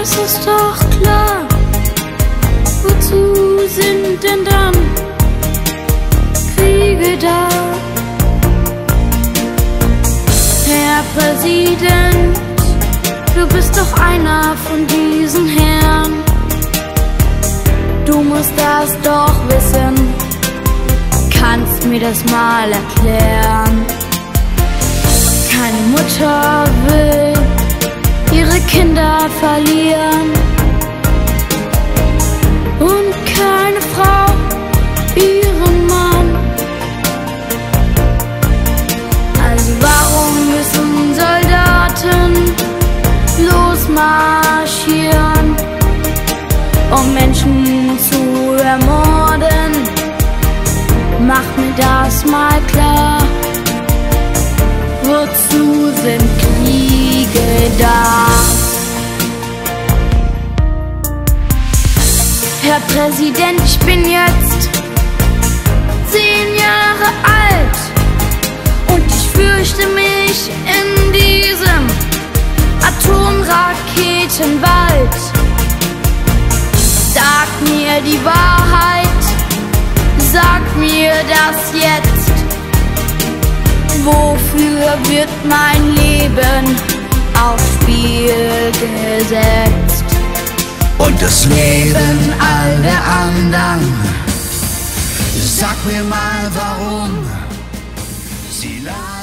es ist doch klar, wozu sind denn dann Kriege da? Herr Präsident, du bist doch einer von diesen Herren. Du musst das doch wissen, kannst mir das mal erklären. Keine Mutter will ihre Kinder verlieren und keine Frau ihren Mann. Also warum müssen Soldaten losmarschieren, um Menschen zu ermorden? Mach mir das mal klar. Wozu sind Kriege da? Herr Präsident, ich bin jetzt 10 Jahre alt und ich fürchte mich in diesem Atomraketenwald. Sag mir die Wahrheit, sag mir das jetzt. Wofür wird mein Leben aufs Spiel gesetzt? Und das Leben all der anderen, sag mir mal warum sie leiden.